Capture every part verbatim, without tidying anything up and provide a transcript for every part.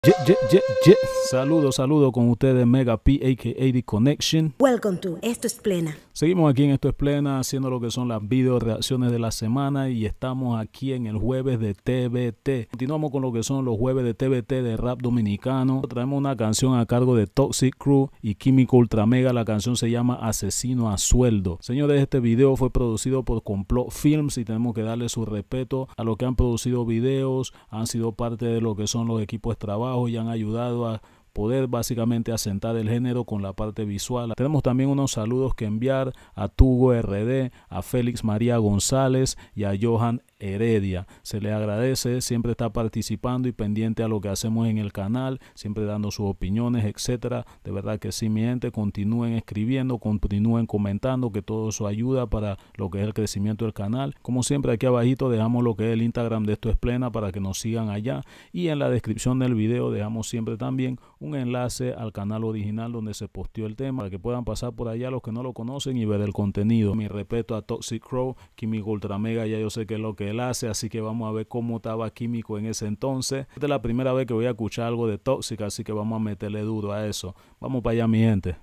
Yeah, yeah, yeah, yeah. Saludos, saludos con ustedes, Mega P, a k a. The Connection. Welcome to Esto es Plena. Seguimos aquí en Esto es Plena haciendo lo que son las video reacciones de la semana y estamos aquí en el jueves de T V T. Continuamos con lo que son los jueves de T V T de rap dominicano. Traemos una canción a cargo de Toxic Crew y Químico Ultra Mega. La canción se llama Asesino a Sueldo. Señores, este video fue producido por Complot Films y tenemos que darle su respeto a los que han producido videos, han sido parte de lo que son los equipos de trabajo y han ayudado a poder básicamente asentar el género con la parte visual. Tenemos también unos saludos que enviar a Tugo R D, a Félix María González y a Johan Heredia. Se le agradece, siempre está participando y pendiente a lo que hacemos en el canal, siempre dando sus opiniones, etcétera. De verdad que sí, mi gente, continúen escribiendo, continúen comentando, que todo eso ayuda para lo que es el crecimiento del canal. Como siempre, aquí abajito dejamos lo que es el Instagram de Esto es Plena para que nos sigan allá, y en la descripción del video dejamos siempre también un enlace al canal original donde se posteó el tema, para que puedan pasar por allá los que no lo conocen y ver el contenido. Mi respeto a Toxic Crew, Químico Ultra Mega, ya yo sé que es lo que él hace, así que vamos a ver cómo estaba Químico en ese entonces. Esta es la primera vez que voy a escuchar algo de Toxic, así que vamos a meterle duro a eso. Vamos para allá, mi gente.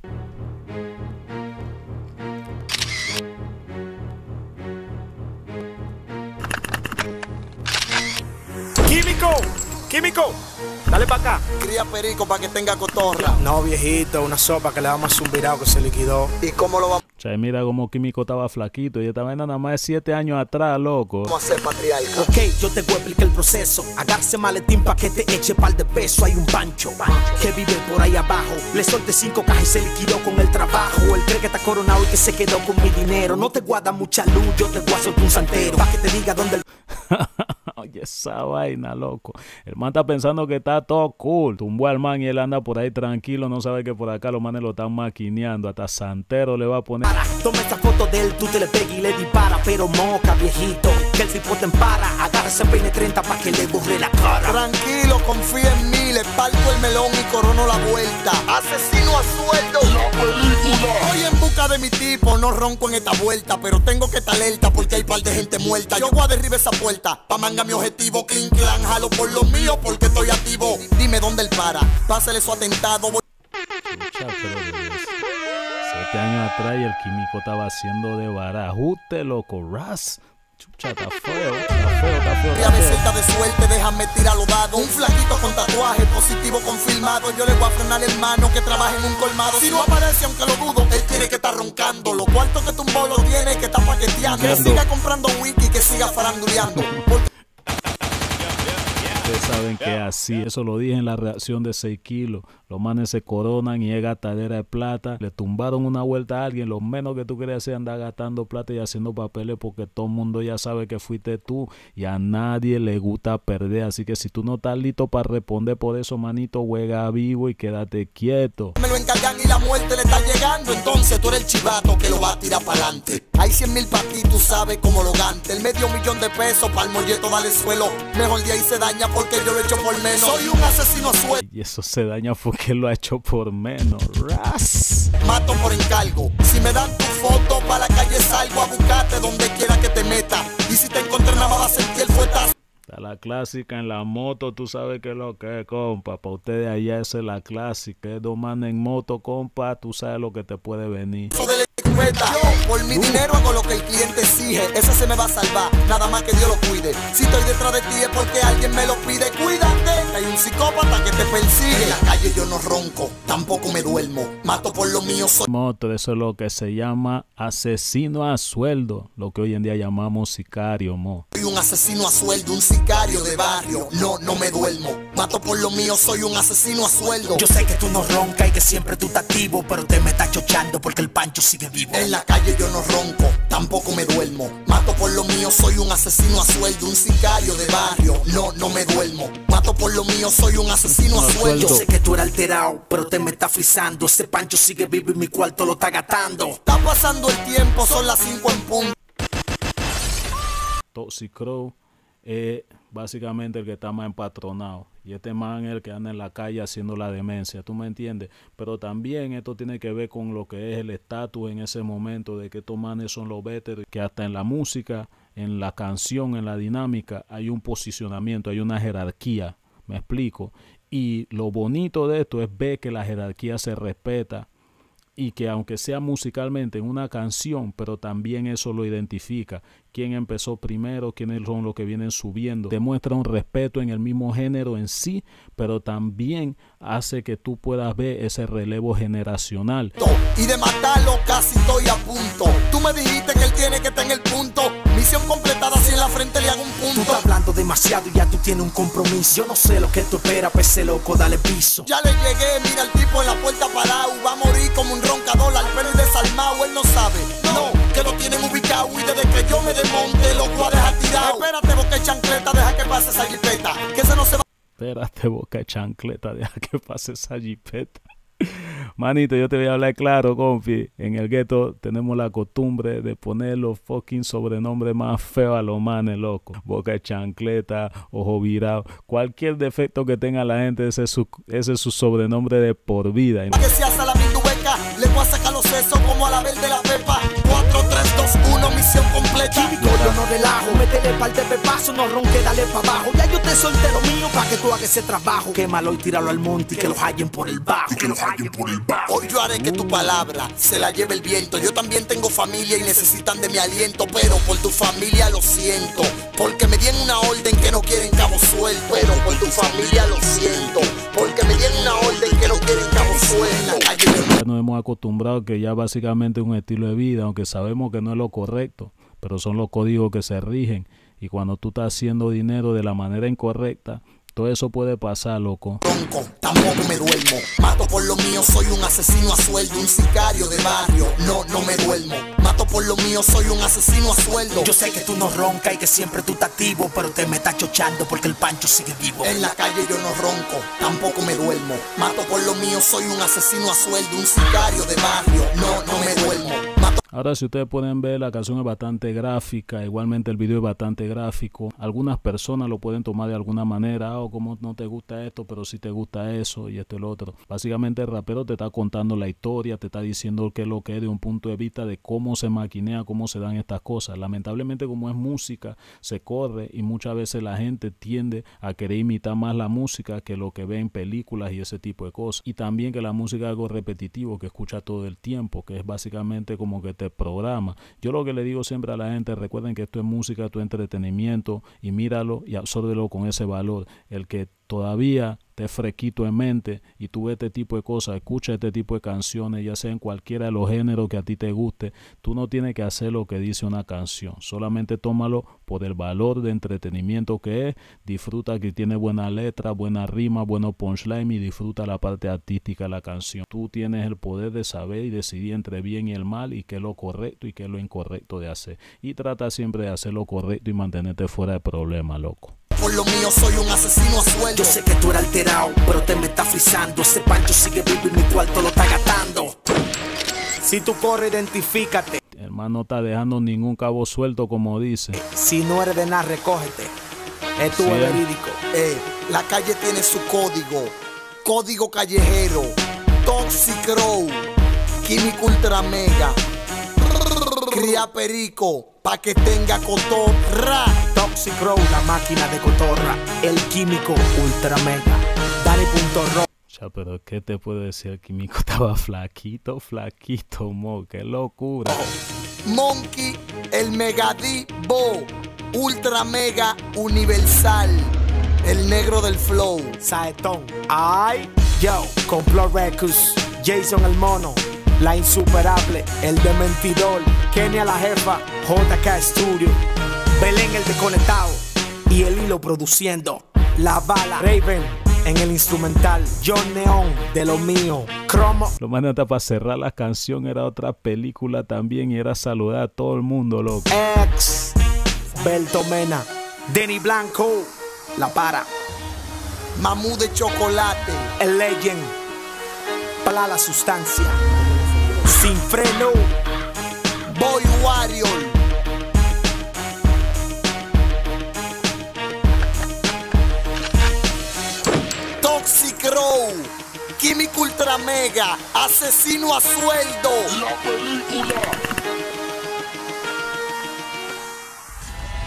Químico, Químico, dale para acá. Cría perico para que tenga cotorra. No, viejito, una sopa que le damos un virado que se liquidó. ¿Y cómo lo vamos O sea, mira cómo Químico estaba flaquito y esta vaina nada más de siete años atrás, loco. a hacer, patriarca? Ok, yo te voy a explicar el proceso. Agarse maletín pa' que te eche par de peso. Hay un pancho que vive por ahí abajo. Le solté cinco cajas y se liquidó con el trabajo. Él cree que está coronado y que se quedó con mi dinero. No te guarda mucha luz, yo te voy a soltar un santero pa' que te diga dónde el... Oye, esa vaina, loco. El man está pensando que está todo cool. Tumbó al man y él anda por ahí tranquilo. No sabe que por acá los manes lo están maquineando. Hasta santero le va a poner. Toma esta foto de él, tú te le pegas y le dispara. Pero moca, viejito, que el tipo te empara. Agarra ese peine treinta pa' que le borre la cara. Tranquilo, confía en mí. Le parto el melón y corono la vuelta. Asesino a sueldo. La película. Voy en busca de mi tipo. No ronco en esta vuelta, pero tengo que estar alerta porque hay par de gente muerta. Yo voy a derribar esa puerta pa' manga mi objetivo. Clean clan, jalo por lo mío porque estoy activo. Dime dónde él para. Pásale su atentado. Voy... Siete años atrás y el Químico estaba haciendo de barajuste, loco. Ras. Chucha, está feo, está feo, está feo. Y a veces está de suerte, déjame tirar los dados. Un flaquito con tatuaje, positivo confirmado. Yo le voy a frenar el hermano que trabaja en un colmado. Si no aparece, aunque lo dudo, él tiene que estar roncando. Los cuartos que tumbó lo tiene, que está paqueteando. Que siga comprando wiki, que siga faranduleando. Porque... Ustedes saben que es así. Eso lo dije en la reacción de seis kilos. Los manes se coronan y es gastadera de plata. Le tumbaron una vuelta a alguien. Lo menos que tú querías hacer es andar gastando plata y haciendo papeles porque todo el mundo ya sabe que fuiste tú y a nadie le gusta perder. Así que si tú no estás listo para responder por eso, manito, juega vivo y quédate quieto. Me lo encargan y la muerte le está llegando. Entonces tú eres el chivato que lo va a tirar para adelante. Hay cien mil pa' ti, tú sabes cómo lo gante. El medio millón de pesos para el molleto vale suelo. Mejor de ahí se daña porque yo lo he hecho por menos. Soy un asesino a sueldo. Y eso se daña porque lo ha hecho por menos. Ras. Mato por encargo. Si me dan tu foto para la calle salgo a buscarte donde quiera que te meta. Y si te encontré nada más va a sentir el fuetazo. Está la clásica en la moto, tú sabes que es lo que es, compa. Para ustedes allá esa es la clásica. Es dos manes en moto, compa. Tú sabes lo que te puede venir. Yo por mi dinero hago lo que el cliente exige. Ese se me va a salvar, nada más que Dios lo cuide. Si estoy detrás de ti es porque alguien me lo pide. Cuídate, hay un psicópata que te persigue. En la calle yo no ronco, tampoco me duermo. Mato por lo mío, soy moto. Eso es lo que se llama asesino a sueldo. Lo que hoy en día llamamos sicario, mo. Soy un asesino a sueldo, un sicario de barrio. No, no me duermo. Mato por lo mío, soy un asesino a sueldo. Yo sé que tú no roncas y que siempre tú estás activo, pero te me estás chochando porque el pancho sigue vivo. En la calle yo no ronco, tampoco me duermo. Mato por lo mío, soy un asesino a sueldo, un sicario de barrio. No, no me duermo. Mato por lo mío, soy un asesino a sueldo. Yo sé que tú eres alterado, pero te me estás frisando. Ese pancho sigue vivo y mi cuarto lo está gastando. Está pasando el tiempo, son las cinco en punto. Toxic Crew es básicamente el que está más empatronado. Y este man es el que anda en la calle haciendo la demencia, ¿tú me entiendes? Pero también esto tiene que ver con lo que es el estatus en ese momento, de que estos manes son los véteros, que hasta en la música, en la canción, en la dinámica, hay un posicionamiento, hay una jerarquía. Me explico. Y lo bonito de esto es ver que la jerarquía se respeta y que aunque sea musicalmente en una canción, pero también eso lo identifica. Quién empezó primero, quiénes son los que vienen subiendo. Demuestra un respeto en el mismo género en sí, pero también hace que tú puedas ver ese relevo generacional. Y de matarlo casi estoy a punto. Tú me dijiste que él tiene que estar en el punto. Misión completada, si en la frente le hago un punto. Tú estás hablando demasiado y ya tú tienes un compromiso. Yo no sé lo que tú esperas, pese loco, dale piso. Ya le llegué, mira el tipo en la puerta parado. Va a morir como un roncador al pelo y desarmado. Él no sabe, no, que lo tienen ubicado. Y desde que yo me desmonte, lo voy a dejar tirado. Espérate, boca chancleta, deja que pase esa jipeta. Que se no se va. Espérate, boca chancleta, deja que pase esa jipeta. Manito, yo te voy a hablar claro, confi. En el gueto tenemos la costumbre de poner los fucking sobrenombres más feos a los manes, loco. Boca de chancleta, ojo virado. Cualquier defecto que tenga la gente, ese es su, ese es su sobrenombre de por vida. Que si hace la mindubeca, le voy a sacar los sesos como a la verde de la pepa. cuatro, tres, dos, uno, misión completa. Químico, yo no relajo. Métele par de pepazo, no ronque, dale pa' abajo. Ya yo te solté lo mío pa' que tú hagas ese trabajo. Quémalo y tíralo al monte y que lo hallen por el bajo. Que lo hallen por el bajo. Hoy yo haré que tu palabra se la lleve el viento. Yo también tengo familia y necesitan de mi aliento. Pero por tu familia lo siento, porque me dieron una orden que no quieren cabo suelto. Pero por tu familia lo siento, porque me dieron una orden que no quieren cabo suelto. Ya nos hemos acostumbrado que ya básicamente es un estilo de vida, aunque sabemos que no es lo correcto, pero son los códigos que se rigen. Y cuando tú estás haciendo dinero de la manera incorrecta, todo eso puede pasar, loco. Ronco, tampoco me duermo. Mato por lo mío, soy un asesino a sueldo, un sicario de barrio. No, no me duermo. Mato por lo mío, soy un asesino a sueldo. Yo sé que tú no roncas y que siempre tú estás activo, pero te me estás chochando porque el Pancho sigue vivo. En la calle yo no ronco, tampoco me duermo. Mato por lo mío, soy un asesino a sueldo, un sicario de barrio. No, no me duermo. Mato. Ahora, si ustedes pueden ver, la canción es bastante gráfica, igualmente el video es bastante gráfico. Algunas personas lo pueden tomar de alguna manera, o oh, como no te gusta esto, pero sí te gusta eso y esto y lo otro. Básicamente el rapero te está contando la historia, te está diciendo qué es lo que es de un punto de vista de cómo se maquinea, cómo se dan estas cosas. Lamentablemente, como es música, se corre y muchas veces la gente tiende a querer imitar más la música que lo que ve en películas y ese tipo de cosas. Y también que la música es algo repetitivo, que escucha todo el tiempo, que es básicamente como que te programa. Yo lo que le digo siempre a la gente, recuerden que esto es música, esto es entretenimiento, y míralo y absórbelo con ese valor. El que todavía te fresquito en mente y tú ves este tipo de cosas, escucha este tipo de canciones, ya sea en cualquiera de los géneros que a ti te guste, tú no tienes que hacer lo que dice una canción, solamente tómalo por el valor de entretenimiento que es, disfruta que tiene buena letra, buena rima, bueno punchline y disfruta la parte artística de la canción. Tú tienes el poder de saber y decidir entre bien y el mal y qué es lo correcto y qué es lo incorrecto de hacer, y trata siempre de hacer lo correcto y mantenerte fuera de problemas, loco. Por lo mío soy un asesino a sueldo. Yo sé que tú eres alterado, pero te me está frisando. Ese Pancho sigue vivo y mi cuarto lo está gastando. Si tú corres, identifícate. Hermano, no está dejando ningún cabo suelto, como dice. Si no eres de nada, recógete. Esto Sí. es verídico. Eh, la calle tiene su código. Código callejero. Toxic Row. Químico Ultra Mega. Cría perico. Pa' que tenga cotorra. Toxic Row, la máquina de cotorra. El químico ultra mega. Dale punto ro. Ya, pero ¿qué te puedo decir? El químico estaba flaquito, flaquito, mo. Qué locura. Monkey, el Megadivo. Ultra Mega Universal. El negro del flow. Saetón. Ay, yo, con Flow Records. Jason el mono. La insuperable, el de mentidor, Kenia la jefa, J K Studio, Belén el desconectado y el hilo produciendo, La Bala, Raven en el instrumental, John Neon de lo mío, Cromo. Lo más neta para cerrar la canción era otra película también y era saludar a todo el mundo, loco. Ex, Belto Mena, Denny Blanco, La Para, Mamú de chocolate. el Legend, para la sustancia, sin freno. Boy Warrior. Toxic Row. Químico Ultra Mega. Asesino a sueldo. La película.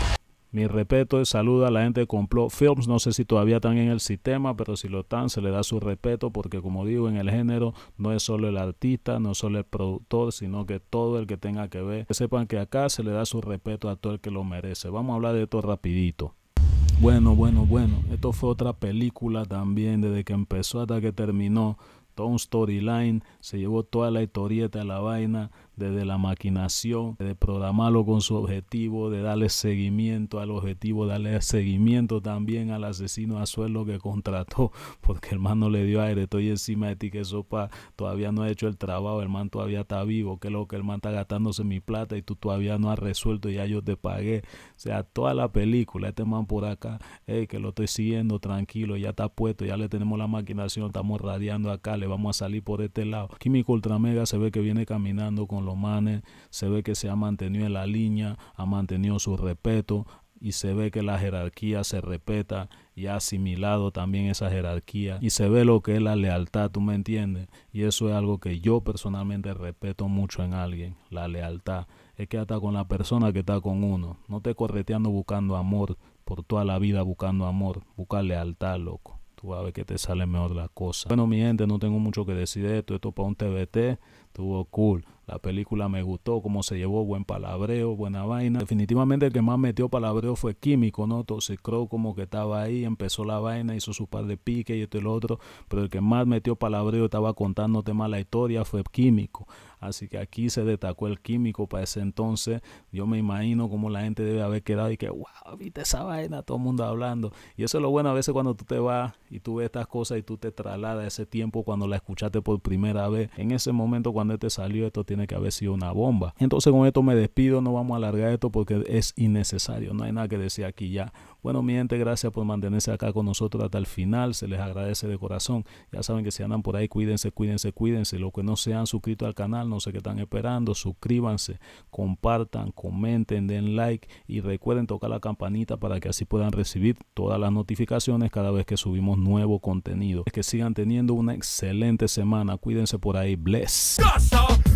Mi respeto y saludo a la gente de Complot Films. No sé si todavía están en el sistema, pero si lo están, se le da su respeto porque, como digo, en el género no es solo el artista, no es solo el productor, sino que todo el que tenga que ver. Que sepan que acá se le da su respeto a todo el que lo merece. Vamos a hablar de esto rapidito. Bueno, bueno, bueno. Esto fue otra película también, desde que empezó hasta que terminó. Todo un storyline, se llevó toda la historieta de la vaina, desde la maquinación, de programarlo con su objetivo, de darle seguimiento al objetivo, darle seguimiento también al asesino a sueldo que contrató, porque el man no le dio aire. Estoy encima de ti, que sopa, todavía no ha hecho el trabajo, el man todavía está vivo, que es lo que el man está gastándose mi plata y tú todavía no has resuelto, ya yo te pagué. O sea, toda la película, este man por acá, hey, que lo estoy siguiendo tranquilo, ya está puesto, ya le tenemos la maquinación, estamos radiando acá, le vamos a salir por este lado. Químico Ultra Mega se ve que viene caminando con los manes, se ve que se ha mantenido en la línea, ha mantenido su respeto y se ve que la jerarquía se respeta y ha asimilado también esa jerarquía y se ve lo que es la lealtad, ¿tú me entiendes? Y eso es algo que yo personalmente respeto mucho en alguien, la lealtad. Es que hasta con la persona que está con uno, no te correteando buscando amor, por toda la vida buscando amor, busca lealtad, loco. Tú vas a ver que te sale mejor la cosa. Bueno, mi gente, no tengo mucho que decir de esto. Esto para un T V T, estuvo cool. La película me gustó, cómo se llevó, buen palabreo, buena vaina. Definitivamente el que más metió palabreo fue Químico, ¿no? Toxic Crow como que estaba ahí, empezó la vaina, hizo su par de piques y esto y lo otro. Pero el que más metió palabreo, estaba contándote más la historia, fue Químico. Así que aquí se destacó el Químico para ese entonces. Yo me imagino cómo la gente debe haber quedado y que, wow, viste esa vaina, todo el mundo hablando. Y eso es lo bueno a veces cuando tú te vas y tú ves estas cosas y tú te trasladas a ese tiempo cuando la escuchaste por primera vez. En ese momento cuando este salió, esto tiene que haber sido una bomba. Entonces con esto me despido, no vamos a alargar esto porque es innecesario, no hay nada que decir aquí ya. Bueno, mi gente, gracias por mantenerse acá con nosotros hasta el final, se les agradece de corazón. Ya saben que si andan por ahí, cuídense, cuídense, cuídense. Los que no se han suscrito al canal, no sé qué están esperando, suscríbanse, compartan, comenten, den like y recuerden tocar la campanita para que así puedan recibir todas las notificaciones cada vez que subimos nuevo contenido. Que sigan teniendo una excelente semana, cuídense por ahí, bless.